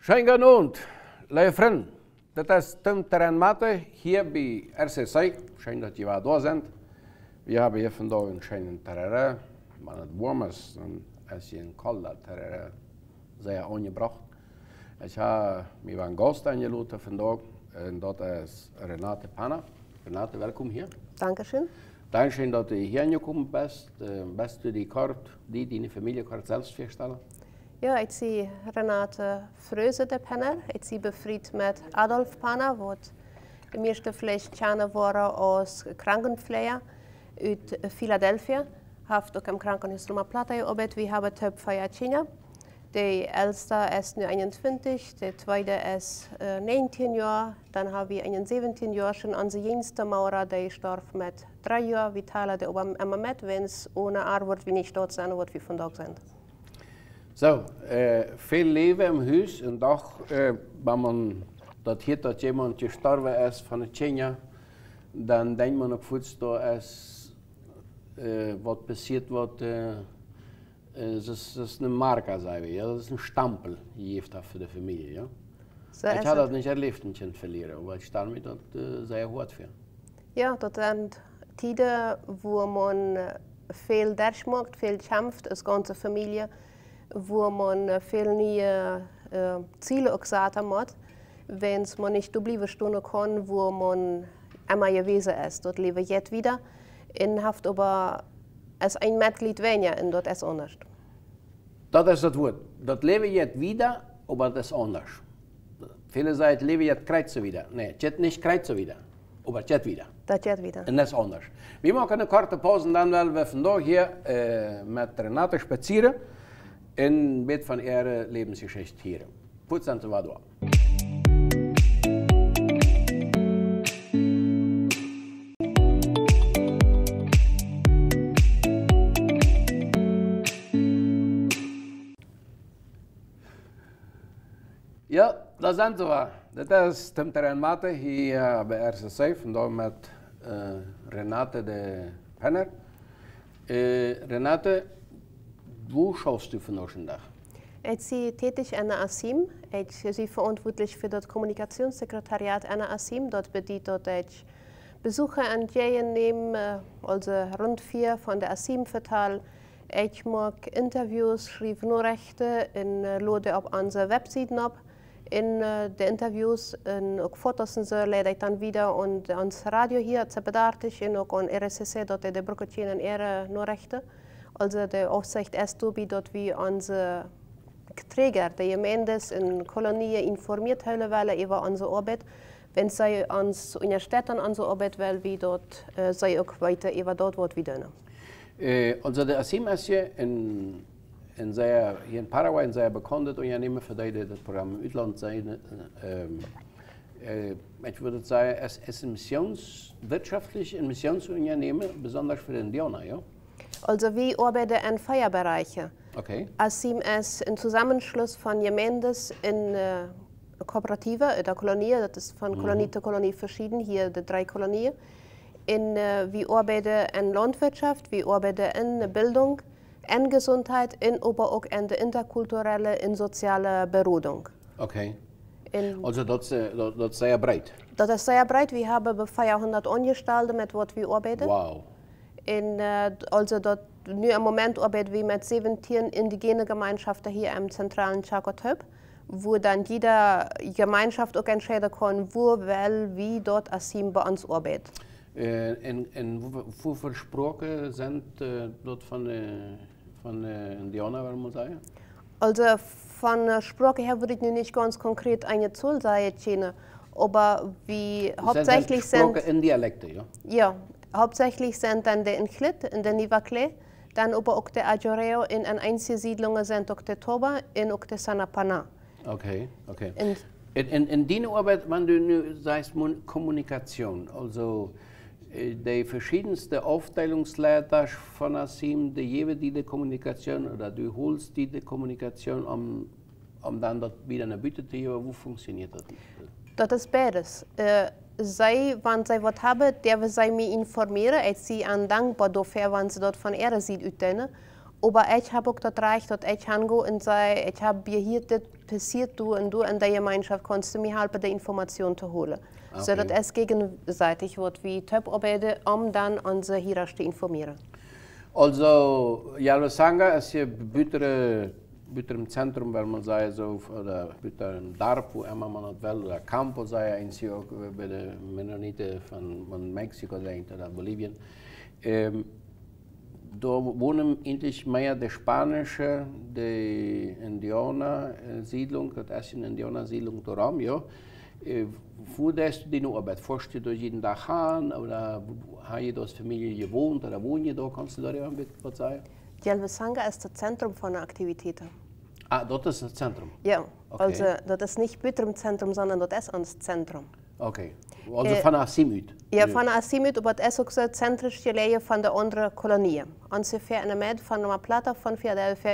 Schönen Abend, lieve vrienden. Dit is Tim Terrenmatte hier bij RCC. Schön, dat jullie da sind. Wir haben hier vandaag een schönen terrain. Maar het warm is, dan is je een koude terrain zeer aangebracht. Ik heb me een gast eingeladen vandaag. En dat is Renate Panner. Renate, welkom hier. Dankeschön. Dankeschön, dat je hier gekomen bent. Best du die kaart, die familiekaart zelfs voorstellen? Ja, ik zie Renate Fröse de Panner. Ik zie bevriend met Adolf Panner, wat de meeste vielleicht kennen worden als krankenpfleger uit Philadelphia. Heeft ook im Krankenhaus Roma Plata gearbeitet. We hebben het 5 jaar. De oudste is nu 21, de tweede is 19 jaar. Dan hebben we een 17 jaar schon onze jüngste Maurer, die starf met 3 jaar. We teilen de aber immer mit, wenn es ohne Arbeit wir nicht dort sind, wo wir vandaag zijn. Zo, veel leven im huis. Een dag, wenn man dat hier dat jemand gestorven is van het Kenia, dan denkt man ook voets dat is wat passiert wordt. Das ist eine Marke, sagen wir. Ja? Das ist ein Stempel, die heeft dat für die Familie. Ja? So ich habe das nicht erlebt, ein Kind verlieren, aber ich stelle mir das sehr hart vor. Ja, dat zijn tijden wo man veel durchmacht, veel kämpft, als ganze Familie, wo man veel nieuwe Ziele ook zetten moet, wenn man nicht blijven staan kann, wo man immer gewesen ist. Dort leben wir jetzt wieder, in Haft aber als ein Mitglied weniger und das ist anders. Dat is het woord. Dat leven je wieder, aber das ist anders. Viele sagen, leben jetzt kreuzen wieder. Nee, jetzt nicht kreuzen wieder, aber jetzt wieder. Das jetzt wieder. Und das ist anders. Wir machen eine korte Pause, dann werden wir vandaag hier mit Renate spazieren in een beetje van ihrer Lebensgeschichte hier. Goed, zijn ze wat. Ja, daar zijn ze wel. Dit is Tim Terrenmatte hier bij RCC, vandaag met Renate de Panner. Renate, wo schaust du vandaag een dag? Ich bin tätig an der ASIM. Ich bin verantwortlich für das Kommunikationssekretariat an der ASIM. Dort bedeutet, dass ich Besucher entgegennehme, also rund 4 von der ASIM verteile. Ich mache Interviews, schreibe Nachrichten und lade auf unsere Webseiten ab. In de Interviews en ook foto's en zo leid ik dan wieder und ons radio hier het bedaartig en ook aan RSC dat de broeketje en ere Nachrichten. Also de Aufsicht ist dabei, dass wir unsere Träger, die Gemeindes in Kolonien informiert haben wollen über unsere Arbeit. Wenn sie uns in der Stadt an unsere Arbeit wollen, wie dort sie auch weiter über dort was wir tun. Also der ASIM ist hier hier in Paraguay ein sehr bekanntes Unternehmen, für die das Programm im Ausland sein. Ich würde sagen, es ist ein wirtschaftliches Missionsunternehmen, besonders für die Indianer, ja? Also wir arbeiten in Feierbereichen. Okay. ASIM ist ein Zusammenschluss von Gemeindes in Kooperative, der Kolonie, das ist von Kolonie zu Kolonie verschieden, hier die 3 Kolonien. Wir arbeiten in Landwirtschaft, wir arbeiten in Bildung, in Gesundheit, aber auch in der interkulturellen, in soziale Beratung. Okay. Also das ist sehr breit? Das ist sehr breit. Wir haben 400 Angestellte, mit denen wir arbeiten. Wow. Also nu im Moment arbeiten wir mit 17 indigene Gemeinschaften hier im zentralen Chacotöp, wo dann jede Gemeinschaft auch entscheiden kann, wo wie dort ASIM bei uns arbeitet. Wie viele Sprachen sind dort von Indianern, würde man sagen? Also von Sprache her würde ich nicht ganz konkret eine Zahl sagen, aber wie hauptsächlich sind Sprache in Dialekte, ja? Ja, hauptsächlich sind dann der Inclit und der Nivakle, dann aber auch der Ajoreo in Einzelsiedlungen sind auch der Toba und auch der Sanapana. Okay, okay. In deiner Arbeit, wenn du nu sagst Kommunikation, also die verschiedensten Aufteilungsleiter von ASIM, die geben die Kommunikation oder du holst die Kommunikation, um dann das wieder eine Büte zu geben, wo funktioniert das? Das ist beides. Wenn sie was haben, dürfen sie mich informieren. Ich bin dankbar dafür, wenn sie dort von ihrer Seite ausgehen. Maar ik heb ook dat recht dat ik kan gaan en zeggen, ik heb hier dit passiert en de gemeenschap kannst du mir helpen, de informatie te holen. Okay. Zodat es gegenseitig wordt wie arbeiten, om dan onze Hierarchie te informeren. Also, Yalvasanga ist hier im Zentrum, weil man sagt, so, oder im Dorf, wo immer man das will, oder Campo, sei ja auch bei den Mennoniten von Mexiko oder Bolivien. Da wohnen eigentlich mehr die spanische, die Indianer-Siedlung, das ist eine Indianer-Siedlung darum, ja. Wo lässt du die noch Arbeit? Fährst du da jeden Tag hin oder hast du als Familie gewohnt oder wohnen ihr da? Kannst du da ein bisschen was sagen? Yalvasanga ist das Zentrum von der Aktivitäten. Ah, dort ist das Zentrum? Ja, okay. Also das ist nicht Bütter im Zentrum, sondern das ist das Zentrum. Okay, also von Asim uit? Ja, von Asim uit, aber das ist auch so zentrisch gelegen von der anderen Kolonie. Ungefähr in der Mitte von der Plata von Philadelphia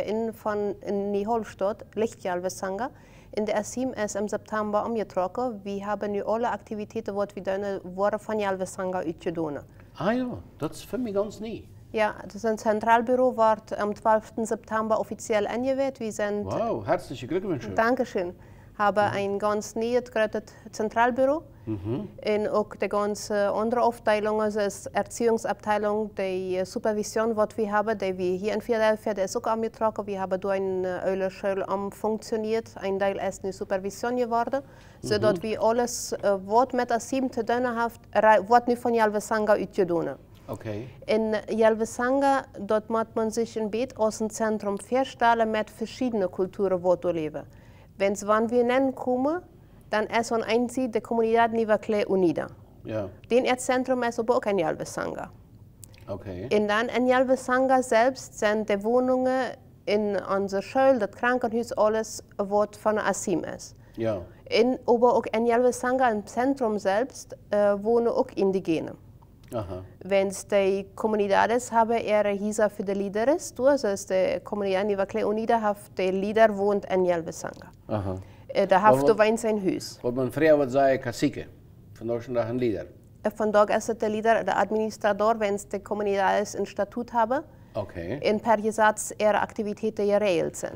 in die Holstadt liegt Yalvasanga. In der Asim ist im September umgetrokken. Wir haben nu alle Aktivitäten, die wir worden von Yalvasanga uitgedaan. Ah ja, das ist für mich ganz neu. Ja, das Zentralbüro wird am 12. September offiziell eingeweiht. Wir sind, wow, herzliche Glückwünsche. Dankeschön. Haben ein ganz neues Zentralbüro. Und auch die ganze andere Aufteilung, also die Erziehungsabteilung, die Supervision, was wir haben, die wir hier in Philadelphia, der ist auch angetroffen. Wir haben durch eine Schule funktioniert. Ein Teil ist eine Supervision geworden, sodass wir alles, was mit Asim zu tun hat, wird nicht von Yalvasanga uitgedaan. Okay. In Yalvasanga, dort muss man sich ein Bett aus dem Zentrum vorstellen mit verschiedenen Kulturen, die leben. Wenn wir nennen kommen, dann ist on een zijde de Comunidad Nivaclé Unida. Ja. Den Zentrum ist aber auch in Yalvasanga. Okay. Und dann in Yalvasanga selbst sind die Wohnungen in unserer Schule, das Krankenhaus, alles, was von Asim ist. Ja. Aber auch in Yalvasanga im Zentrum selbst wohnen auch Indigene. Aha. Wenn die Comunidades haben ihre Häuser für die Lieder, also die Comunidad Nivaclé Unida hat die Lieder wohnt in Yalvasanga. Aha. Da hat du wein sein Haus. Wat man früher würde sagen, Cacique. Von da schon ein Lieder. Von da ist der Leader, der Administrator, wenn die Comunidades ein Statut haben. Okay. In per Gesetz ihre Aktivitäten geregelt sind.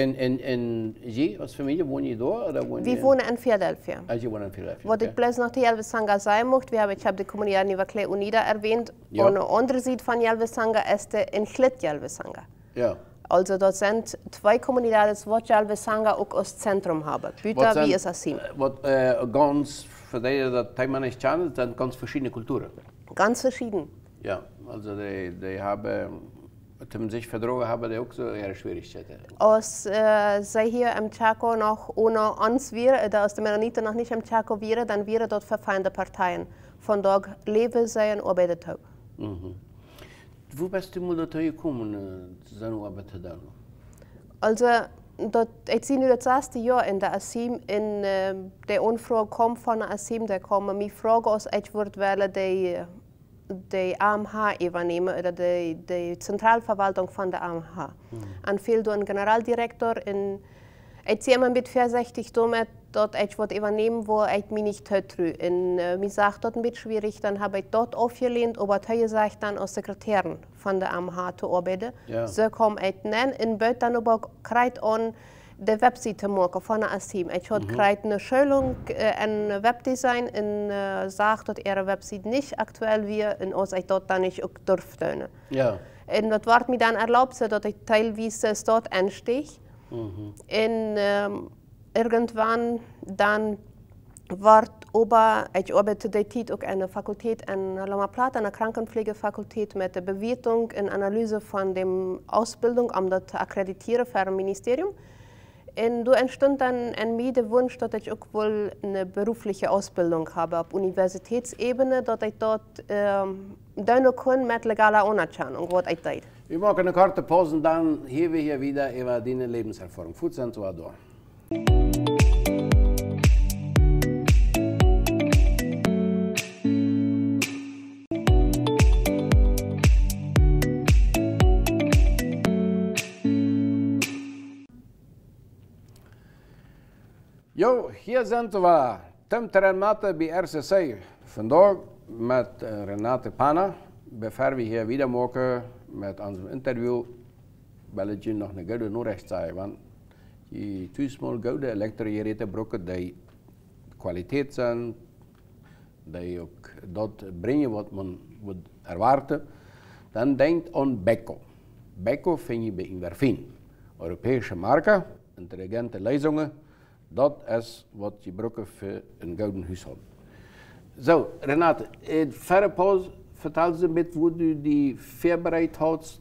En Sie als Familie wohnen ihr da oder wohnen Wir wohnen in Philadelphia. Ah, Sie wohnen in Philadelphia. Was ich bloß noch die Yalvasanga sagen möchte, ich habe die Comunidad Nivaclé Unida erwähnt. Ja. Und eine andere Seite von Yalvasanga ist der Inchlit Yalvasanga. Ja. Also dort sind zwei Comunidades, die Yalvasanga auch als Zentrum haben. Büter wie es Asim. Ganz, für die das Thema nicht kennen, sind ganz verschiedene Kulturen. Ganz verschieden. Ja, also die haben, zum sich verdrogen haben, die auch so ihre Schwierigkeiten. Als zij hier im Chaco noch ohne uns wären, als die Mennoniten noch nicht im Chaco wären, dann wären dort verfeindete Parteien. Von dort leben sie und arbeiten auch. Mhm. Wo bist du mal dazu gekommen, so Arbeit zu tun? Also, ich sehe nu das erste Jahr in der Asim, in der Anfrage kommt von der Asim, der kommt mir fragen, als ich würde wollen, die AMH übernehmen, oder die Zentralverwaltung von der AMH. Und viel durch einen Generaldirektor. Ich sehe immer mit vorsichtig damit, dass ich übernehmen wo ich mich nicht höre. Und mir sagt das ein bisschen schwierig, dann habe ich dort aufgelehnt, aber ich sagt dann als Sekretärin von der AMH zu arbeiten. Ja. So komme ich dann in Böt dann aber kreid an die Webseite machen von der Asim. Ich habe eine Schulung, ein Webdesign und sagt, dass ihre Webseite nicht aktuell wird und als ich dort dann nicht auch durfte. Ja. Und das wird mir dann erlaubt, dass ich teilweise dort einsteige. Und irgendwann dann wird ich arbeite derzeit auch eine Fakultät in Loma Plata, eine Krankenpflegefakultät mit der Bewertung und Analyse von der Ausbildung, um das zu akkreditieren für ein Ministerium. Und da entstand dann in mir der Wunsch, dass ich auch wohl eine berufliche Ausbildung habe auf Universitätsebene, dass ich dort tun kann mit legaler Anerkennung, was ich tue. Wir machen eine kurze Pause und dann hören wir hier wieder über deine Lebenserfahrung. Futsal war da. Jo, hier sind wir, Tim Renate bei RCC. Vandaag met Renate Panna, bevor wir hier wieder machen mit unserem Interview weil ich noch eine gute Nachricht sage, want je tuismal gute Elektrogeräte brauchen, die Qualität sind, die auch dort brengen, was man erwartet, dann denkt an Beko. Beko finde ich bei Inverfin. Europäische Marke, intelligente Lösungen, das ist, was je brauchen für einen guten Haushalt. So, Renate, für eine Pause, vertel Sie mit, wo du die vorbereitet hast,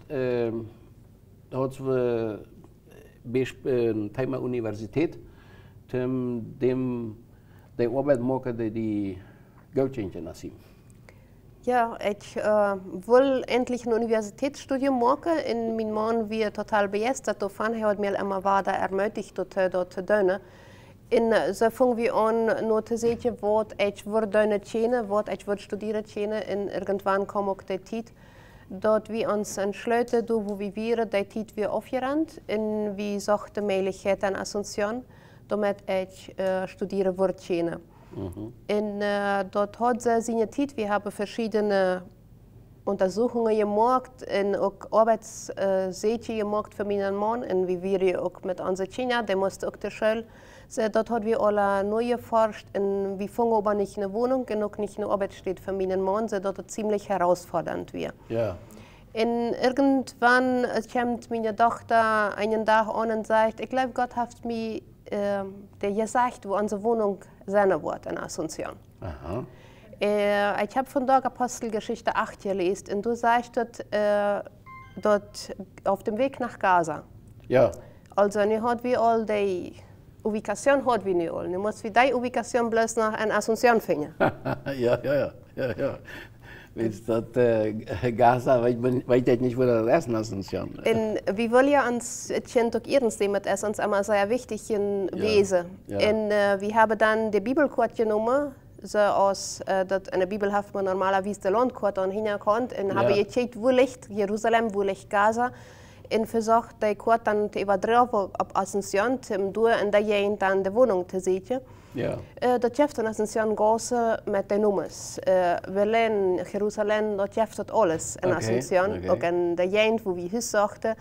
Thema Universität, dem die Arbeit machen, die Goldchen lassen. Ja, ich will endlich ein Universitätsstudium machen. In mein Mann wir total begeistert davon. Er hat mir immer weiter ermutigt, dort zu tun. Und so fangen wir an, nur zu sehen, was ich würde was ich studieren und irgendwann kommt auch die Zeit, dass wir uns entschließen, wo wir die Zeit wir aufgerannt und wir suchen die Möglichkeit an Asunción, damit ich studieren würde. Und dort hat sie seine Zeit, wir haben verschiedene Untersuchungen gemacht und auch Arbeitssätze gemacht für meinen Mann und wie wir auch mit unseren Kindern, der musste auch zur Schule. So, dort haben wir alle neu geforscht und wir fangen aber nicht eine Wohnung und auch nicht eine Arbeit steht für meinen Mann, so dort ziemlich herausfordernd wir. Ja. Und irgendwann kommt meine Tochter einen Tag an und sagt, ich glaube, Gott hat mir gesagt, wo unsere Wohnung sein wird in Asunción. Aha. Ich habe von dort Apostelgeschichte 8 gelesen und du sagst dort auf dem Weg nach Gaza. Ja. Also, nu hat wir all die Ubikation hat wir nicht all. Nu muss wir die Ubikation bloß noch in Asunción finden. Ja. Weet dat Gaza, weet je niet, wo das Essen ist? Und wir wollen ja uns auch ernst nehmen, das ist uns immer sehr wichtig in Wesen. Ja. Und wir haben dann die Bibelkarte genommen, so aus, dat in der Bibel hat man normalerweise die Landkarte an hinkommt, und habe gekeken, wo liegt Jerusalem, wo liegt Gaza, und versucht, die Karte dann zu übertragen auf Asunción, um durch in der Gegend dann die Wohnung zu sehen. Ja. Dat heeft in Asunción gaza met de nummers. Berlin, Jerusalem, dat heeft alles in Asunción. Okay. Ook in de gegend, wo wir Hüs sagten.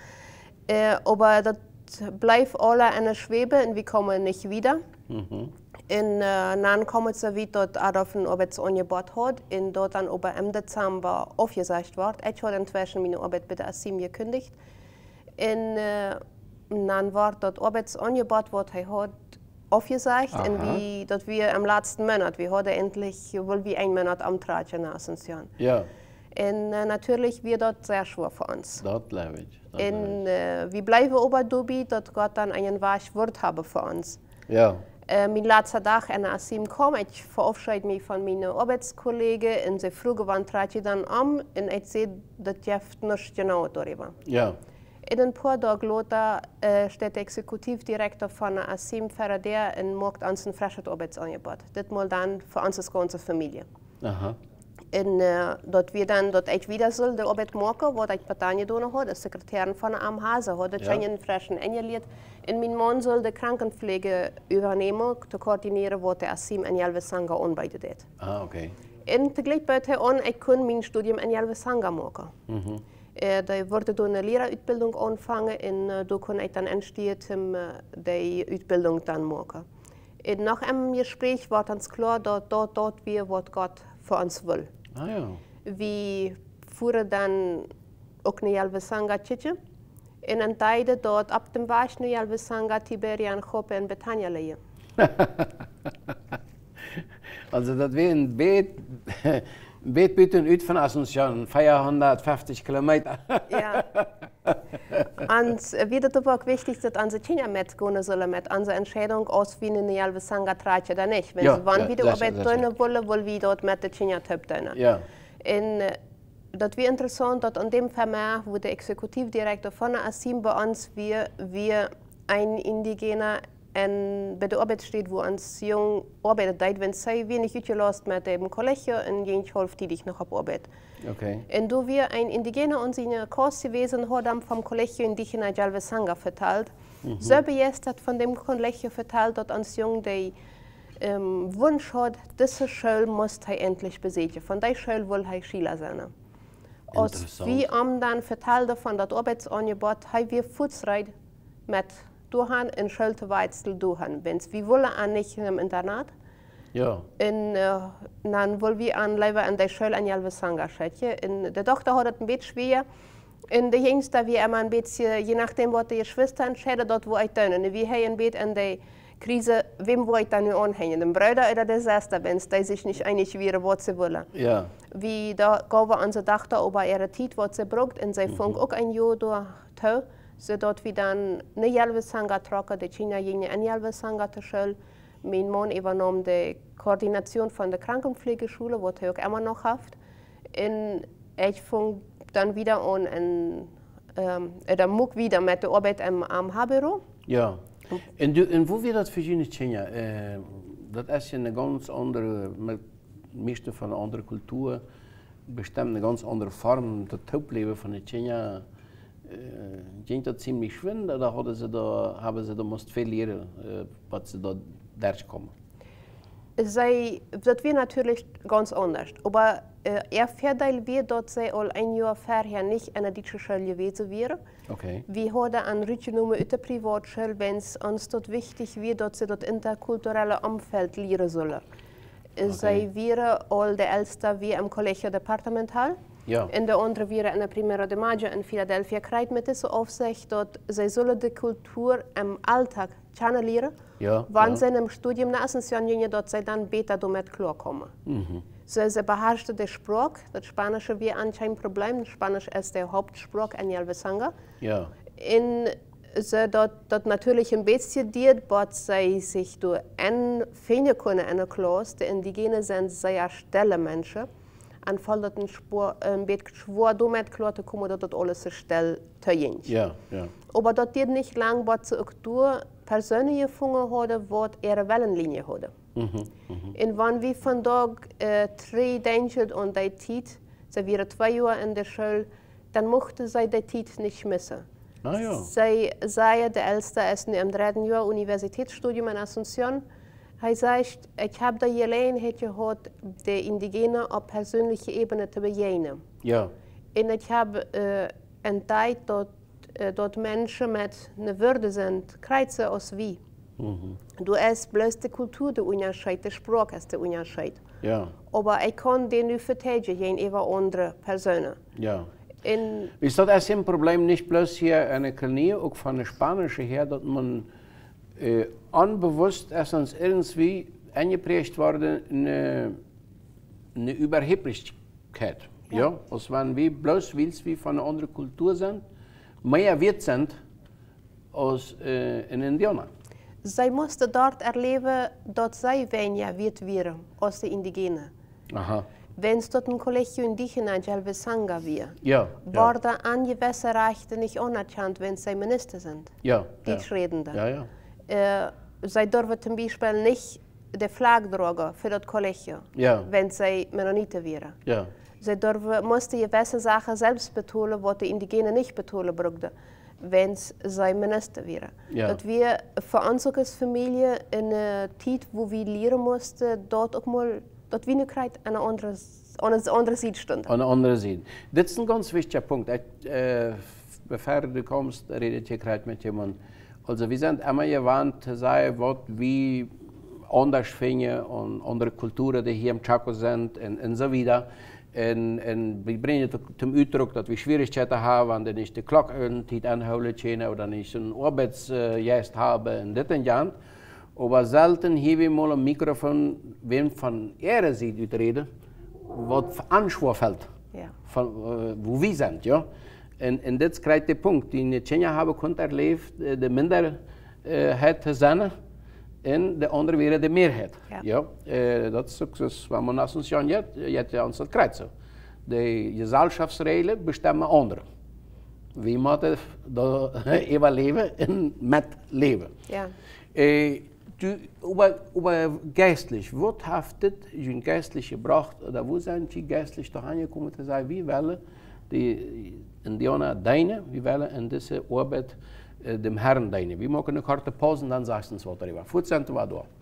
Aber das bleibt alle in der Schwebe und wir kommen nicht wieder. Und dann kommen sie wieder, dass Adolf ein Arbeitsangebot hat und dort dann aber im Dezember aufgesagt wird. Ich habe inzwischen meine Arbeit bei der ASIM gekündigt. Und dann wird das Arbeitsangebot, das er hat, aufgesagt. Und dass wir im letzten Monat, wir hatten endlich, wohl wie ein Monat am Tag in Asunción. Ja. Und natürlich wird das sehr schwer für uns. Das glaube ich. Und wir bleiben aber dabei, dass Gott dann einen wahren Wort haben für uns. Ja. Mein letzter Tag in der ASIM kam, ich verabschiede mich von meinen Arbeitskollegen und sie fragen, wann trete ich dann an? Und ich sehe, das ist nicht genau darüber. Ja. In ein paar Tagen später steht der Exekutivdirektor von der ASIM Ferrader und macht uns ein frisches Arbeitsangebot. Das mal dann für unsere ganze Familie. Aha. Und dort wir dann, dort ich wieder soll die Arbeit machen, was ich Patanie tun habe, als Sekretärin von der AMH, so hat ich einen frischen eingelegt. Und mein Mann soll die Krankenpflege übernehmen, zu koordinieren, was der ASIM in Yelvesanga anbietet. Ah, okay. Und gleich bei der an, ich kann mein Studium in Yelvesanga machen. Da wurde dann eine Lehrerausbildung anfangen und da kann ich dann entstehen, die Ausbildung dann machen. Und nach einem Gespräch war uns klar, dass dort wir, was Gott für uns will. Ah ja. Wir fuhren dann auch nach Yelvesanga und entscheiden dort ab dem Weg nach Yelvesanga, Tiberian, Joppe und Betania legen. Also das wäre ein Beetbüten uit van Asunción, 450 Kilometer. Ja. Und wieder ist auch wichtig, dass unsere Kinder mitgehen sollen mit unserer Entscheidung, aus wie eine Yelvesanga trage oder nicht. Wenn sie wann wieder Arbeit tun wollen, wollen wir dort mit den Kindern tun. Ja. Und das wäre interessant, dass an dem Fall, wo der Exekutivdirektor von der ASIM bei uns wir ein Indigener bei der Arbeit steht, wo uns jung arbeitet, wenn sie wenig utgelassen mit dem Kollege und jeden halb tätig noch auf Arbeit. Okay. Und da wir ein Indigener uns in der Kurs gewesen haben, vom Kollege Indígena Yelvesanga verteilt, so begeistert von dem Kollege verteilt, dass uns jung der Wunsch hat, diese Schule muss er endlich besiegen. Von der Schule will er Schüler sein. Als wie dan vertelde van dat arbeidsaanbod, hij weer voetsrijd met doorgaan en schulteweitsel doorgaan. Wens we willen aan niet in een internaat. Ja. En dan willen we aan leven aan de school aan Jelve Sanga. En de dochter had het een beetje schwer. En de jongste wie immer een beetje, je nachdem wat de Geschwister entscheiden, dat wo ik doen. En wie hij een beetje in de Krise, wem wo ich da nu anhängen? Dem Bruder oder der Schwester, wenn die sich nicht einig wären, was sie wollen. Ja. Wie da gaven unsere Tochter über ihre Zeit, was sie braucht, und sie fängt auch ein Jahr durch, sodass wir dann eine Jelve Sanga trocken, die Kinder gingen in Jelve Sanga zur Schule. Mein Mann übernahm die Koordination von der Krankenpflegeschule, was er auch immer noch hat. Und ich fing dann wieder an, oder mag wieder mit der Arbeit am H-Büro. Ja. En hoe wil dat voor jullie Kenia? Dat is een ganz andere, met meeste van een andere cultuur, bestemmt een ganz andere vorm. Het hoofdleven van de Kenia ging dat ziemlich schwin, da hebben ze moest veel leren, wat ze daar durchkommen. Dat wäre natürlich ganz anders. Aber er Vorteil wäre, dass sie all ein Jahr vorher nicht in der deutschen Schule gewesen wären. Okay. Wir haben einen Rückgenommen in der Privatschule, wenn es uns dort wichtig wäre, dass sie das interkulturelle Umfeld lernen sollen. Okay. Sie wären all der Älteste wie im Collegio Departamental. Ja. Und der andere wäre in der Primero de Mayo in Philadelphia. Kriegt mit dieser Aufsicht, dass sie sollen die Kultur im Alltag kennenlernen. Ja, wann sie im Studium nach Asunción gingen, dass sie dann besser damit klarkommen. Sie beherrschten die Sprache, das Spanische wäre anscheinend ein Problem. Spanisch ist der Hauptsprache in Jelve Sanga. Ja. Und sie dort natürlich ein bisschen diert, dass sie sich finden können in der Klasse. Die Indigenen sind sehr stille Menschen. En valt dat een beetje schwer damit klar te komen dat dat alles still te ging. Ja, ja. Aber dat dit niet lang wat ze ook door personen gevonden hadden wat ihre Wellenlinie hadden. En wanneer we vandaag denken aan die tijd, ze waren 2 jaar in de school, dan mochten zij die tijd niet missen. Ah, ja. Zij zei, de oudste is nu im 3. Jahr Universitätsstudium in Asunción. Hij zegt, ik heb de gelegenheid gehad de indigenen op persoonlijke ebene te begegnen. Ja. En ik heb een tijd dat mensen met een würde zijn, krijgen als wie. Du is bloß de cultuur de onderscheid, de spraak is de onderscheid. Ja. Maar ik kan die nu vertellen gegenüber andere personen. Ja. Ist das ein Problem nicht bloß hier in der Kolonie, auch von der Spanischen her, dass man unbewusst erstens irgendwie eingeprägt worden eine Überheblichkeit. Ja. Ja? Als wenn wir bloß wie von einer anderen Kultur sind, mehr wert sind als in Indianer. Zij moesten dort erleben, dat zij weniger wert waren als de Indigenen. Aha. Wenn es dort ein Collegio Indígena in Jelve Sanga wäre, ja, worden an gewisse Rechte nicht anerkannt, wenn sie Minister sind. Ja, Deutschredende. Ja, ja. Sie dürfen zum Beispiel nicht die Flagge tragen für das Collegio, ja. wenn sie Mennoniten wären. Ja. Sie mussten gewisse Sachen selbst betonen, was die Indigenen nicht betonen brauchten, wenn sie Minister wären. Ja. Dat wir für uns als Familie in einer Zeit, wo wir lernen mussten, dort auch mal, dat wir nicht an einer anderen Seite standen. An einer anderen Seite. Das ist ein ganz wichtiger Punkt. Bevor du kommst, redet ihr gerade mit jemandem. Also wir sind immer gewandt zu sagen, was wir anders finden und andere Kulturen, die hier im Chaco sind und so weiter. Und wir bringen zum Ausdruck, dass wir Schwierigkeiten haben, wenn nicht die Glocken anholen können oder nicht ein Arbeitsgest haben und das und das. Aber selten haben wir mal ein Mikrofon, wenn von ihrer Seite reden, was Anspruch fällt, Ja. von, wo wir sind. Ja? Und das ist der Punkt, den in Kenia haben konnten erlebt, die Minderheit sein und die andere wäre die Mehrheit. Ja. Ja? Das ist, wenn man das uns ja jetzt uns das kriegt so. Die Gesellschaftsregeln bestimmen andere. Wie man da überleben und mitleben. Ja. Aber geistlich, was hat die Geistliche gebracht, oder wo sind die geistlich da angekommen zu sagen, wie wollen die Indianer deine, wie wollen in diese Arbeit dem Herrn deine. Wir machen eine kurze Pause und dann sagst du uns was darüber. Futzente war da.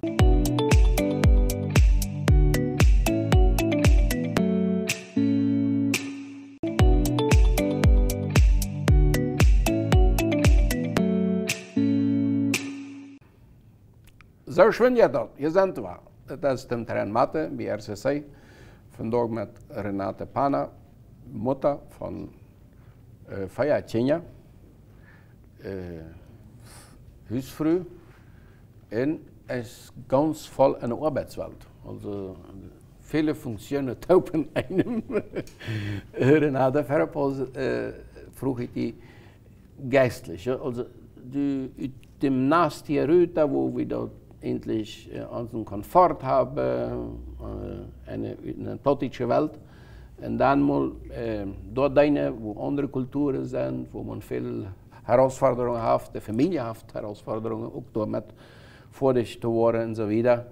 zo schwin je dat, je zendt wel. Dat is de terrein Mathe bij RCC. Vandaag met Renate Pana, moeder van Faya Tjenja, huisvrouw. En is ganz voll in de arbeidswelt. Also, viele Funktionen taupen einem. Renate Verpos vroeg ik die geistlich. Also, uit dem Nastia Rüta, wo wir dort endlich unseren Komfort haben, eine politische Welt. Und dann mal dort wo andere Kulturen sind, wo man viel Herausforderungen hat, die Familie hat Herausforderungen, auch damit vorsichtig zu werden und so weiter.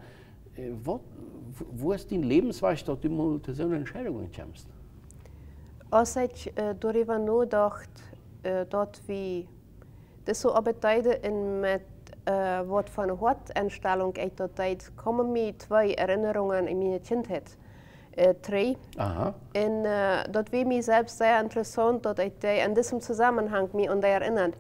Wo ist dein Lebensweise, dass du mal zu so einer Entscheidung kommst? Als ich darüber nachgedacht, dort wie das so arbeite mit wat van een harteinstelling uit dat tijd komen me twee Erinnerungen in mijn kindheit. Drie. En dat was mir selbst sehr interessant, dat ik in diesem Zusammenhang mich an die erinnert.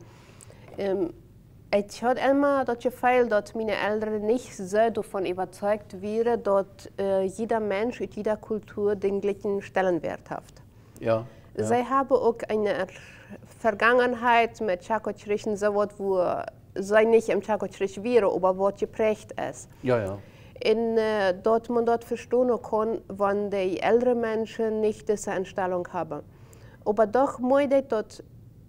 Ich hatte immer das Gefühl, dass meine Eltern nicht so davon überzeugt waren, dass jeder Mensch und jeder Kultur den gleichen Stellenwert hat. Ja. Sie haben auch eine Vergangenheit mit Tschakotschrichen, so was, wo sie nicht im Tschakotschrich wäre, aber was geprägt ist. Ja, ja. Und dort man dort verstehen kann, wenn die älteren Menschen nicht diese Einstellung haben. Aber doch möchte ich dort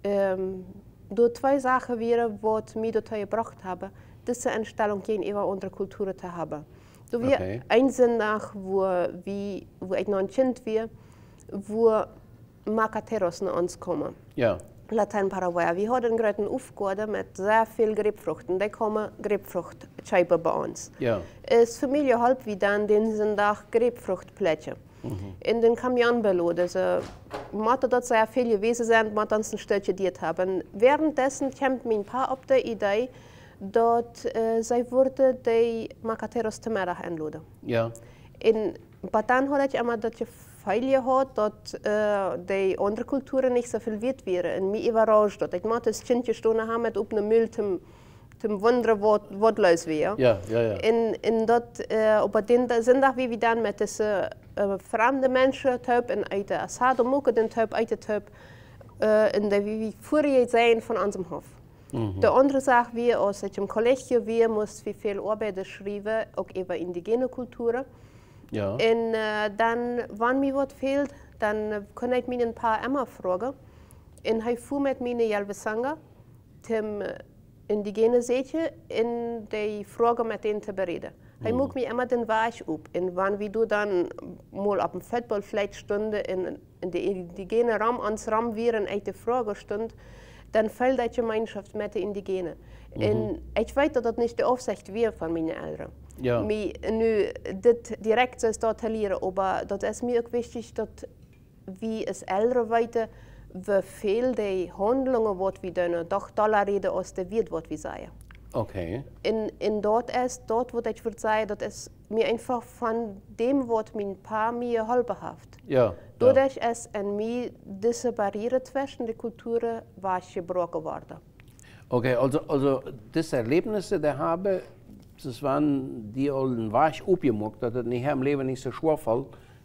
durch zwei Sachen wäre, was mir dazu gebracht haben, diese Einstellung gegenüber unserer Kultur zu haben. Da wir ein Sonntag, wo ich noch ein Kind war, wo Macateros nach uns kommen. Ja. Latein-Paraguay. Wir hatten gerade einen Aufgabe mit sehr viel Grapefruchten. Da kommen Grapefruchtscheiben bei uns. Ja. Es Familie halb wie dann den Sonntag Grapefruchtplätze. In den Kamion beladen. Also, Mathe dort sehr viel gewesen sind, mit uns ein Stückchen diet haben. Währenddessen kommt mir ein paar auf die Idee, dass sie würde die Macateros zum Mittag einladen. Ja. Aber dann hatte ich immer das Gefühl gehabt, dass die andere Kulturen nicht so viel wert wären. Und mich überrascht, dass ich mal das Kind gestanden habe mit auf einem Müll zum wonderen, was los wäre. Ja, ja, ja. Und dat, op den Sonntag wie wir dann mit diesen fremden Menschen typ en uit de Assad ook den typ uit de typ in der wie vorher sein von unserem Hof. Die andere Sache wie als ich im Kollegium wir muss wie viel Arbeit schreiben auch über indigene Kulturen. Ja. Und dann wenn mir was fehlt, dann kann ich mir ein paar Emma fragen. Und ich fuhr mit mir Jelve Sanga, dem indigene Seetje, in die Frage mit denen zu bereden. Hij moet me immer den Weg op. En wanneer we dan mal op een voetbalveld stonden in de indigene Raum ans Raum wären uit de Frage stond, dan fällt die Gemeinschaft mit den Indigenen. En ich weiß, dass das nicht die Aufsicht wäre von meinen Eltern. Ja. Nu, dit direkt so zu leren, aber das ist mir auch wichtig, dass wir als Eltern weiter, wie viel die Handlungen, die wir tun, doch toller reden, als der Wert, was wir sagen. Okay. In dort wo ich würde sagen, das ist mir einfach von dem, was mein Paar mir geholfen hat. Ja. Dadurch ist in mir diese Barriere zwischen den Kulturen war gebrochen worden. Okay, also diese Erlebnisse, die habe, das waren die alten Weich aufgemacht, dass es nicht im Leben nicht so schwer fällt,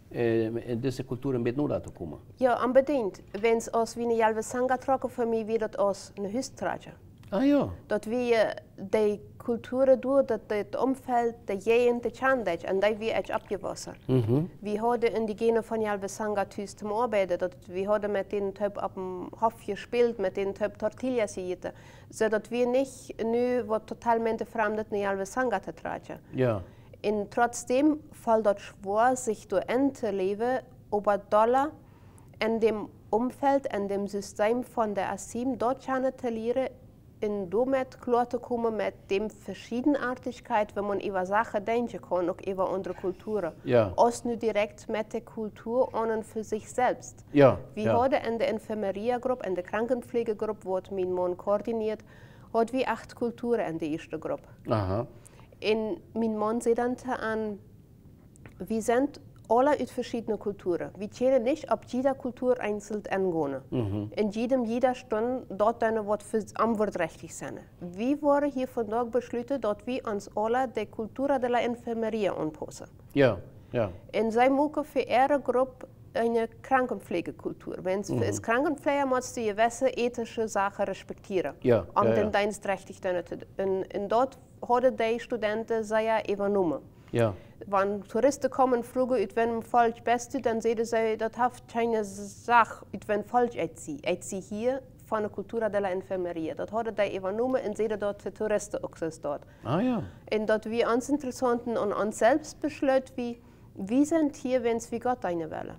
in diese Kulturen mit nur zu kommen. Ja, unbedingt. Wenn es aus wie eine Jelve Sanga trocken, für mich wird das aus eine Hüstraje. Ah ja. Dat wir die Kulturen durch, dat het Umfeld, de Gegend, de Chandaj, en die wir echt abgewassen. Wir haben Indigene von Jelve Sanga thuis zum Arbeiten, wir haben mit denen Typ auf dem Hof gespielt, mit denen Typ Tortillas gegessen, so dass wir nicht nur was totalmente fremdet in Jelve Sanga zu tragen. Ja. Und trotzdem fällt das schwer, sich zu leben, aber Dollar in dem Umfeld, in dem System von der Asim dort zu lernen, in damit klar zu kommen mit dem Verschiedenartigkeit, wenn man über Sachen denken kann, auch über unsere Kulturen. Ja. Als nur direkt mit der Kultur und für sich selbst. Ja. Wir haben in der Infermeria-Gruppe, in der Krankenpflegegruppe, wo mein Mann koordiniert, hat wir 8 Kulturen in der ersten Gruppe. Aha. Und mein Mann sieht dann an, wir sind alle uit verschillende culturen. We kunnen niet op jeder cultuur einzeln ingehen. In jeder Stunde dort dann wat antwoordrechtig zijn. We worden hier vandaag besloten dat we ons alle de cultura de la enfermería aanpassen. Ja, ja. En zij moeten voor ihre groep een krankenpflegecultuur. Als Krankenpfleger musst du gewisse ethische Sachen respektieren. Ja, om ja, den ja. Dienst richtig te doen. En dort hadden die studenten zij übernommen. Ja. Wenn Touristen kommen und fragen, uit welchem Volk bist du, dann sagen sie, das hat keine Sache, uit welchem Volk ich sie hier von der Cultura de la Enfermería. Das hat die übernommen und sie dort für Touristen auch dort. Ah ja. Und dort wir uns interessant und uns selbst beschlossen, wir sind hier, wenn es wie Gott eine Welle.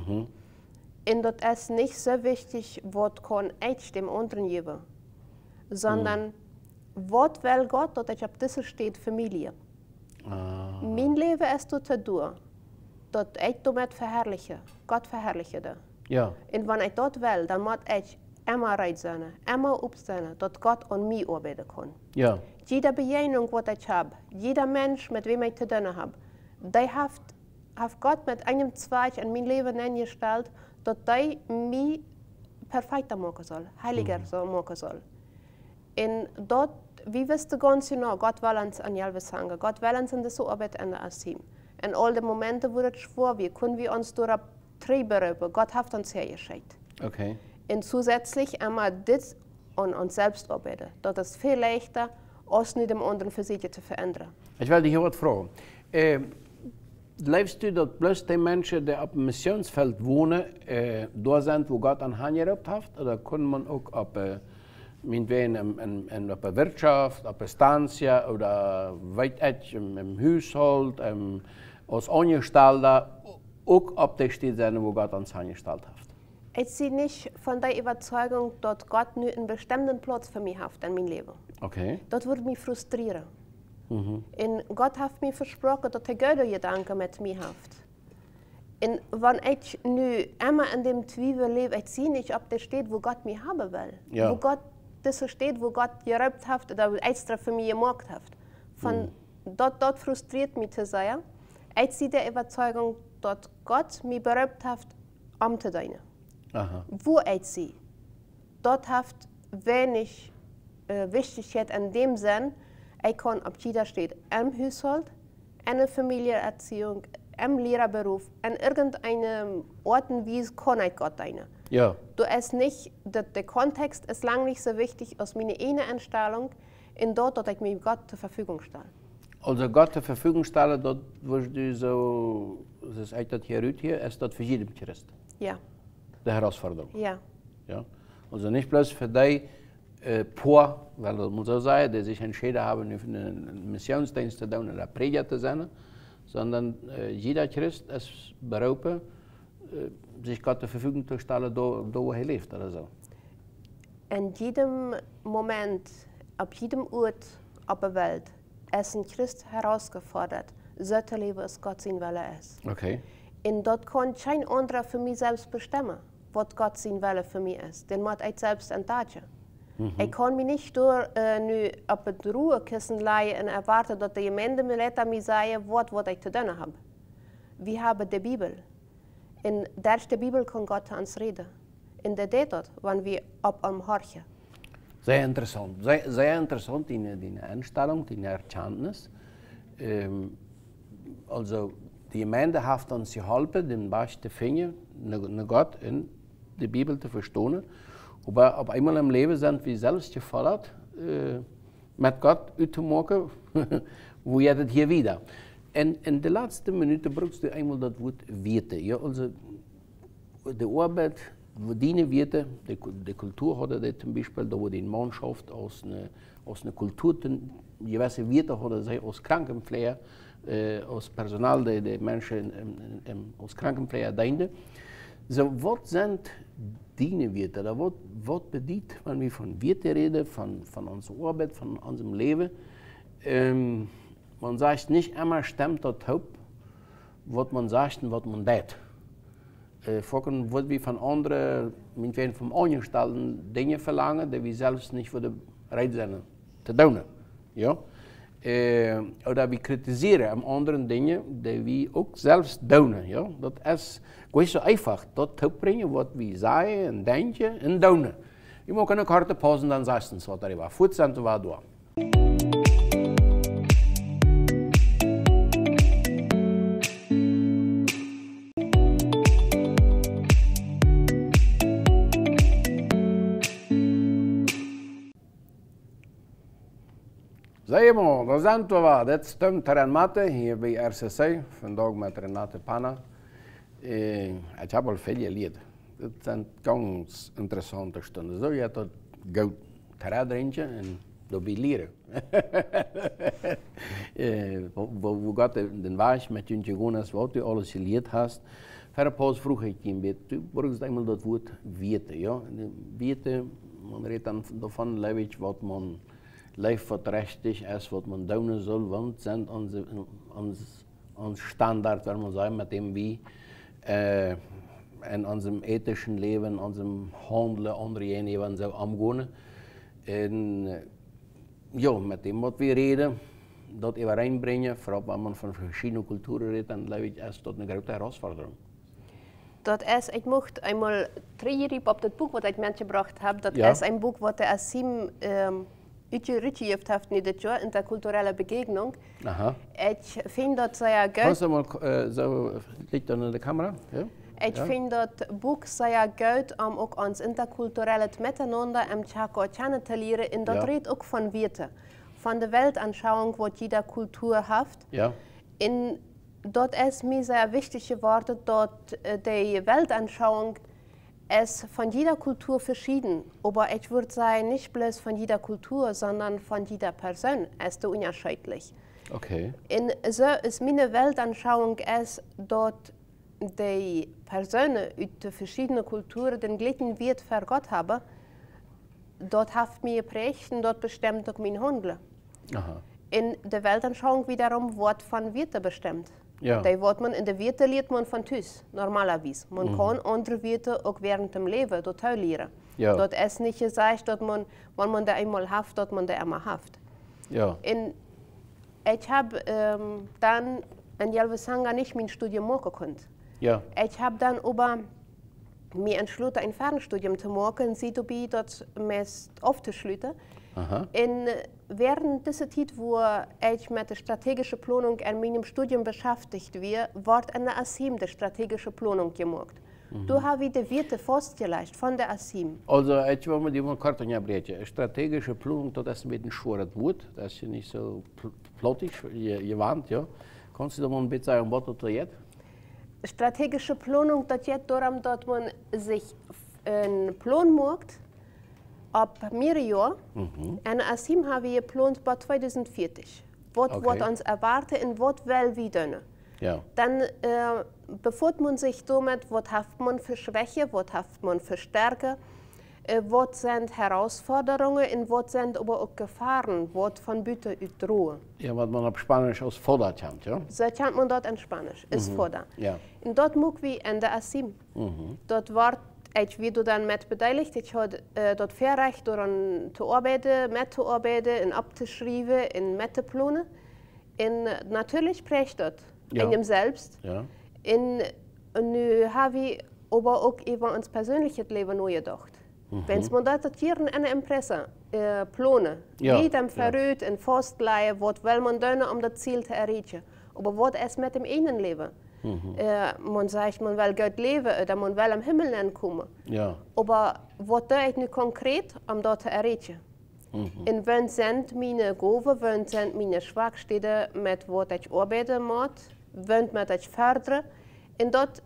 Und das ist nicht so wichtig, was kann ich dem anderen geben, sondern was will Gott, dass ich auf dieser steht Familie. Mijn leven is tot te doen, dat ik damit verherrliche, Gott verherrliche. Ja. En wanneer ik dat wil, dan moet ik immer reit zijn, immer opstaan, dat Gott aan mij arbeiten kan. Ja. Jede bejening wat ik heb, jeder Mensch, mit wem ik te doen heb, die heeft Gott mit einem Zweig in mijn leven ingesteld, dat die mij perfekter maken zal, heiliger maken zal. En dat we wisten ganz genau, Gott will uns an Jalve sagen, Gott will uns in dieser Arbeit in der Asim. In all den Momenten, wo es schwer wird, können wir uns durch treiben, Gott hat uns hergeschickt. Okay. Und zusätzlich einmal das an uns selbst arbeiten. Das ist viel leichter, als nicht dem anderen für sich zu verändern. Ich will dich hier was fragen. Lebst du, dass bloß die Menschen, die auf dem Missionsfeld wohnen, da sind, wo Gott an Hand gehabt hat? Oder kann man auch auf meinetwegen in der Wirtschaft, auf der Stanzia oder weit im Haushalt, als Angestellter, auch auf der Stelle sein, wo Gott uns angestellt hat? Ich bin nicht von der Überzeugung, dass Gott nur einen bestimmten Platz für mich hat in meinem Leben. Okay. Das würde mich frustrieren. Und Gott hat mir versprochen, dass er gute Gedanken mit mir hat. Und wenn ich nu immer in dem Zweifel lebe, ich sehe nicht, ob der steht, wo Gott mich haben will. Ja. Wo Gott das steht, wo Gott geräumt hat oder extra für mich gemacht hat. Dort frustriert mich zu sehr. Ich sehe die Überzeugung, dass Gott mich berühmt hat, um zu dienen. Aha. Wo ich sehe, dort hat wenig Wichtigkeit in dem Sinn, ich kann auf jeder steht, im Haushalt, in der Familienerziehung, im Lehrerberuf, an irgendeinem Ort und Weise kann ich Gott dienen. Ja. Du ist nicht, der Kontext ist lang nicht so wichtig als meine eine Einstellung, in dort, dass ich mir Gott zur Verfügung stelle. Also Gott zur Verfügung stellen, dort wirst du so, das ist das hier, ist das für jeden Christ. Ja. Die Herausforderung. Ja. Ja. Also nicht bloß für die paar, weil das muss so sein, die sich entschieden haben, für einen Missionsdienst zu tun oder Prediger zu sein, sondern jeder Christ ist berufen, sich Gott zur Verfügung zu stellen, da wo er lebt oder so. In jedem Moment, auf jedem Ort auf der Welt, ist ein Christ herausgefordert, so zu leben, als Gott sein Wille ist. Okay. Und dort kann kein anderer für mich selbst bestimmen, was Gott sein Wille für mich ist. Den muss ich selbst entdecken. Ich kann mich nicht nur auf das Ruhekissen legen und erwarten, dass die Gemeinde mir sagen, was ich zu tun habe. Wir haben die Bibel. Und durch die Bibel kann Gott zu uns reden. Und der tut das, wenn wir auf ihm horchen. Sehr interessant. Sehr interessant, die Einstellung, die Erkenntnis. Also, die Gemeinde hat uns geholfen, den besten Finger nach Gott in die Bibel zu verstehen. Aber auf einmal im Leben sind wir selbst gefordert, mit Gott auszumachen, wo ihr das hier wieder. Und in der letzten Minute brauchst du einmal das Wort Werte. Ja, also die Arbeit, wo die Werte, die Kultur hat die zum Beispiel, da wo die Mannschaft aus einer Kultur, gewisse Werte hat sie aus Krankenpfleger, aus Personal, die Menschen aus Krankenpfleger dienen. So, was sind die Werte? Oder was bedeutet, wenn wir von Werten reden, von unserer Arbeit, von unserem Leben? Man sagt nicht immer, stimmt das Haupt, was man sagt und was man tut. Vorhin wird wir von anderen, vom Angestellten Dinge verlangen, die wir selbst nicht für die bereit sind zu tun. Ja? Oder wir kritisieren an anderen Dingen, die wir auch selbst tun. Ja? Das ist nicht so einfach, das zu bringen, was wir sagen und denken und tun. Wir machen eine Karte Pause und dann sagst du uns, was darüber. Futsal war da. Zeg maar, dat zijn we. Dit stemt Renate hier bij RCC, vandaag met Renate Panna. Ik heb al veel geleerd. Het zijn ganz interessante stunden. Zo, je hebt dat goed te drinken en dat bij leren. Wo gaat den Weg met je gewonnen, wat je alles geleerd hast. Verder pas vroeg ik je een beetje, du brauchst einmal dat woord weten, ja. Weten, man redt dan davon, leuk wat man leeft wat rechtig is, wat man doen soll, want zijn ons standaard, waar man sagen, mit dem wir in unserem ethischen Leben, unserem Handeln, anderen so umgehen. Und ja, mit dem, was wir reden, das übereinbringen, vor allem wenn man von verschiedenen Kulturen redet, dann glaube ich, ist das eine große Herausforderung. Dat is, ik mocht eenmaal terugrijpen op het boek wat ik meegebracht heb. Dat is een boek wat de Asim uitgegeven heeft nu dit jaar, interculturele begegnung. Aha. Ik vind dat zeer goed. Kannst du mal so licht an der Kamera? Ja? Ik vind dat boek zeer goed om ook ons interculturele miteinander en elkaar te leren. En dat redt ook van weten. Van de Weltanschauung, wat jede Kultur heeft. Ja. En dat is mir sehr wichtig geworden, dass die Weltanschauung ist von jeder Kultur verschieden. Aber ich würde sagen, nicht bloß von jeder Kultur, sondern von jeder Person ist es unterschiedlich. Okay. Und so ist meine Weltanschauung, ist, dass die Personen aus verschiedenen Kulturen den gleichen Wert für Gott haben. Das hat mich geprägt und das bestimmt auch mein Handeln. Aha. In der Weltanschauung wiederum wird von Werten bestimmt. Ja. Die wordt man in de Werte leert man van thuis, normalerweise. Man kann andere Werte auch während dem Leben total leren. Ja. Dat is niet gezegd dat man, wenn man der einmal haft, dat man der immer haft. Ja. En ich habe dann in Jelvesanga nicht mein Studium machen können. Ja. Ich habe dann aber mir entschlossen, ein Fernstudium zu machen und sie dabei das meist aufzuschließen. Aha. Und während dieser Zeit, wo ich mit der strategischen Planung in meinem Studium beschäftigt war, wird an der ASIM die strategische Planung gemacht. Da habe ich die Werte festgelegt von der ASIM. Also, ich will mit dir mal kurz unterbrechen. Strategische Planung, das ist ein bisschen ein schweres Wort. Das ist ja nicht so flottig, gewandt, ja. Kannst du da mal ein bisschen sagen, was das jetzt? Strategische Planung, das geht darum, dass man sich einen Plan macht, ab mehrere Jahre. En ASIM hebben we gepland bij 2040. Wat wordt ons erwarten en wat wil we doen? Ja. Dan bevoert man zich damit, wat heeft man voor Schwäche, wat heeft man voor Stärke, wat zijn Herausforderungen en wat zijn aber ook Gefahren, wat van buiten uitdrohen. Ja, wat man op Spanisch als Vorder kennt, ja? Zo kennt man dat in Spanisch, is Vorder. Ja. En dat moeten we in de ASIM. Dat wordt ich war dann mit beteiligt. Ich hatte das Vorrecht, daran zu arbeiten, mitzuarbeiten, abzuschreiben, und mitzuplanen. Und natürlich prägt das in ihm selbst. Ja. Und nun habe ich aber auch über unser persönliches Leben nachgedacht. Wenn man das hier in einer Impresse planen, wie dem verrät und festlegen, was will man tun, um das Ziel zu erreichen. Aber was ist mit dem eigenen Leben? Man sagt, man will gut leben oder man will am Himmel ankommen. Ja. Aber was tue ich nu konkret, um das zu erreichen? Und wann sind meine Gaben, wann sind meine Schwachstellen, mit was ich arbeiten muss, wann ich fördere? Und das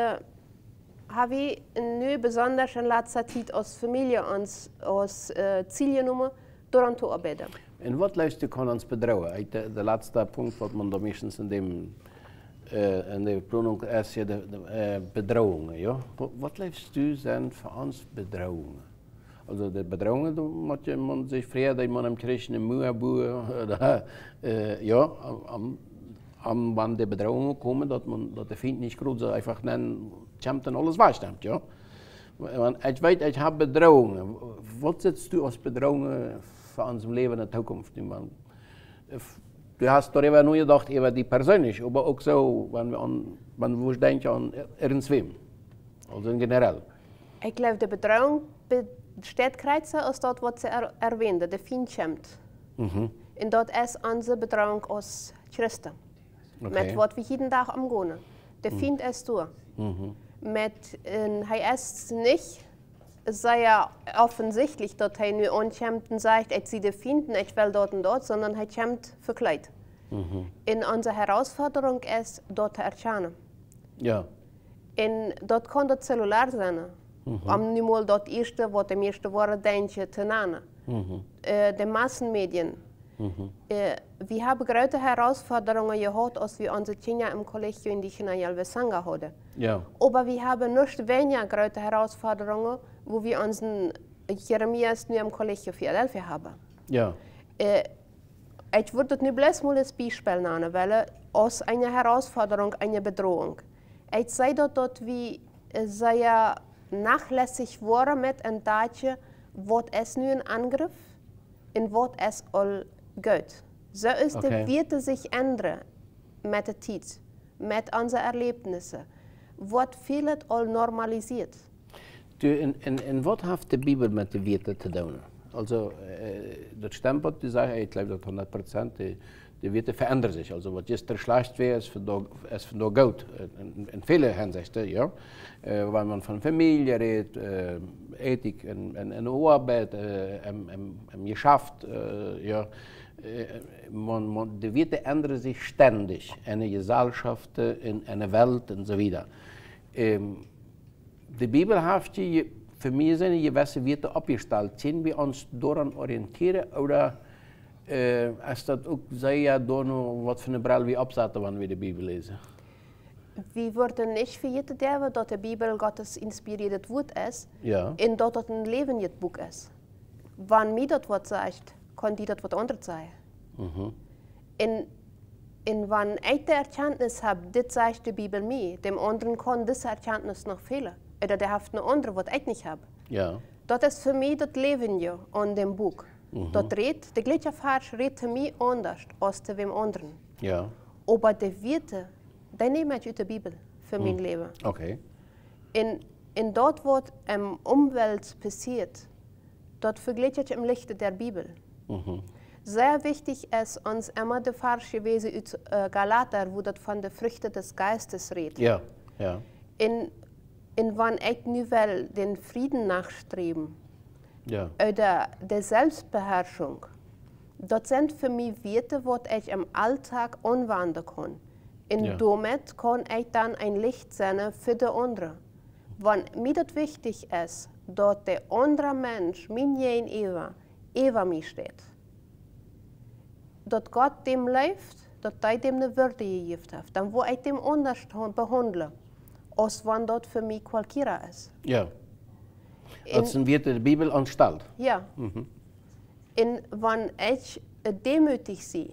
habe ich nu besonders in letzter Zeit als Familie als Ziel genommen, daran zu arbeiten. Und was lässt du uns bedrohen? Der letzte Punkt, was man da meistens in der Planung ist, ja die Bedrohungen. Ja? Was lässt du sein für uns Bedrohungen? Also die Bedrohungen, da muss man sich freuen, dass man am Christen in Mühe oder ja, wenn die Bedrohungen kommen, dass der Feind nicht groß einfach nennen, kommt dann alles wegstimmt, ja. Ich weiß, ich habe Bedrohungen. Was setzt du als Bedrohungen für unser Leben in der Zukunft? du hast darüber nur gedacht, über die persönlich, aber auch so, wenn wir denken an irgendwem, also in generell. Ich glaube, die Bedrohung besteht kreuzen als dat wat ze erwähnte, de Feind kommt. Und dat ist unsere Bedrohung als Christen. Okay. Mit wat wir jeden Tag umgehen. Der Feind ist da. Er ist nicht, es sei ja offensichtlich, dass er nur ankommt und sagt, ich sehe den Feind, ich will dort und dort, sondern er kommt verkleidet. Und unsere Herausforderung ist, dort zu erkennen. Ja. Und dort kann das Zellular sein. Om nu mal dat eerste wat de meeste woorden denken te nemen. De Massenmedien. Wir haben große Herausforderungen gehabt, als wir unsere Kinder im Kollegium in die Chinayalvesanga hatten. Ja. Aber wir haben nicht weniger große Herausforderungen, wo wir unseren Jeremias nur im Kollegium Philadelphia haben. Ja. Ich würde das nicht bloß mal als Beispiel nennen, weil als eine Herausforderung, eine Bedrohung. Ich sage dort, wir sehr nachlässig waren mit einem Tatje, was es nur ein Angriff und was es all geht. So ist Okay. wird es sich ändern mit der Zeit, mit unseren Erlebnissen, was vieles all normalisiert. En wat heeft de Bibel met de Werte te doen? Also, dat stimmt, wat du sagst, ich glaube, dat 100%, die Werte verändern sich. Also, was gestern schlecht wäre, ist vandaag gut. In vielen Hinsichten, ja. Wenn man von Familie redet, Ethik en Arbeit, im Geschäft, ja. Die Werte ändern sich ständig. In der Gesellschaft, in der Welt und so weiter. Die Bibel hat für mich seine gewisse Werte abgestellt. Können wir uns daran orientieren oder ist das auch sehr was für eine Brille wir absetzen, wenn wir die Bibel lesen? Wir würden nicht vergeten, dass die Bibel Gottes inspiriertes Wort ist Ja. und dass das ein lebendiges Buch ist. Wenn mir das was sagt, kann die das was anderes sein. Und wenn ich die Erkenntnis habe, das sagt die Bibel mir, dem anderen kann diese Erkenntnis noch fehlen. Oder der hat eine andere, was ich nicht habe. Ja. Das ist für mich das Leben an dem Buch. Das redet, der gleiche Vers redet mir anders als dem anderen. Ja. Aber die Werte, die nehme ich aus der Bibel für mein Leben. Okay. In dort, was im Umwelt passiert, dort vergleiche ich im Licht der Bibel. Sehr wichtig ist uns immer der Vers gewesen aus Galater, wo das von den Früchten des Geistes redet. Ja. Ja. In wann ich nu will den Frieden nachstreben, Ja. oder der Selbstbeherrschung, das sind für mich Werte, die ich im Alltag anwenden kann. Und Ja. damit kann ich dann ein Licht sein für die anderen. Wenn mir das wichtig ist, dass der andere Mensch, mein Gegenüber, über mich steht, dass Gott dem läuft, dass er dem eine Würde gegeben hat, dann wo ich dem anders behandle, als wenn das für mich qualquiera ist. Ja. Das sind Werte der Bibel anstalt. Ja. Und wenn ich demütig bin,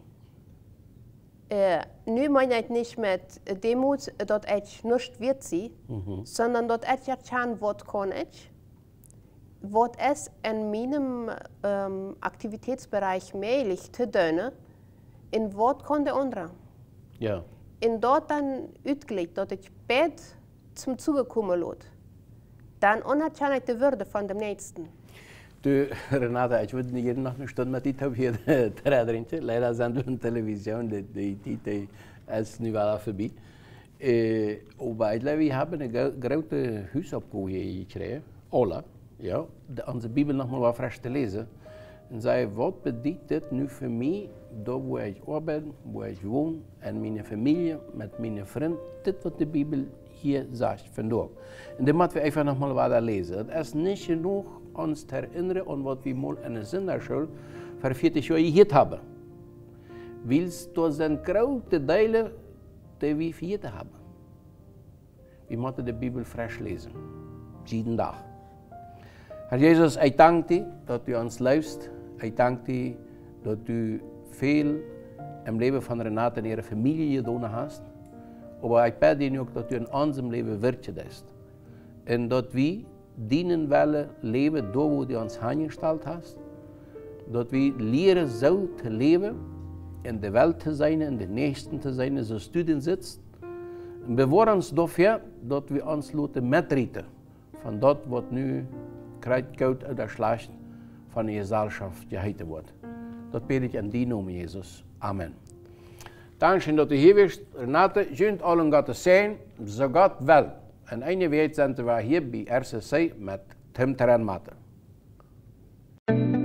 nu meine ich nicht mit Demut, dass ich nicht wird sein, sondern dass ich erkenne, was kann ich, was ist in meinem Aktivitätsbereich möglich zu tun und was kann der andere. Ja. Und dort dann ausgelegt, dass ich bet zum Zuge kommen lasse, dann anerkenne ich die Würde von dem Nächsten. Du, Renata, ich würde nicht noch eine Stunde mit dir hier reden. Leider sind wir in Television, die ist nicht weiter vorbei. Aber ich glaube, wir haben eine große Hausaufgabe gekriegt, alle, ja, unsere Bibel nochmal frisch zu lesen. Und sagen, was bedeutet nun für mich, da wo ich arbeite, wo ich wohne, in meiner Familie, mit meinen Freunden, das, was die Bibel hier sagt, vandaag. Und dann müssen wir einfach nochmal weiter lesen. Es ist nicht genug, uns zu erinnern an was wir mal in der Sonderschule vor 40 Jahren gehört haben. Weil das sind große Teile, die wir vergessen haben. Wir müssen die Bibel frisch lesen. Jeden Tag. Herr Jesus, ich danke dir, dass du uns liebst. Ich danke dir, dass du viel im Leben von Renate und ihrer Familie getan hast. Aber ich bitte dich auch, dass du in unserem Leben wirken lässt. Und dass wir dienen wollen, leben, da wo du uns hingestellt hast. Dass wir lernen, so zu leben, in de Welt te zijn, in de nächsten te zijn, in zijn studien zit. En bewaar ons dafür, dat we ons laten metrieten van dat wat nu kruidkoud uit de slacht van de gezelschap geheten wordt. Dat bid ik in die naam, Jezus. Amen. Dankeschön, dat u hier bent. Renate, schön allen Gottes zijn, so Gott wel. En eine Week zijn we hier bij RCC met Tim Terrenmatte.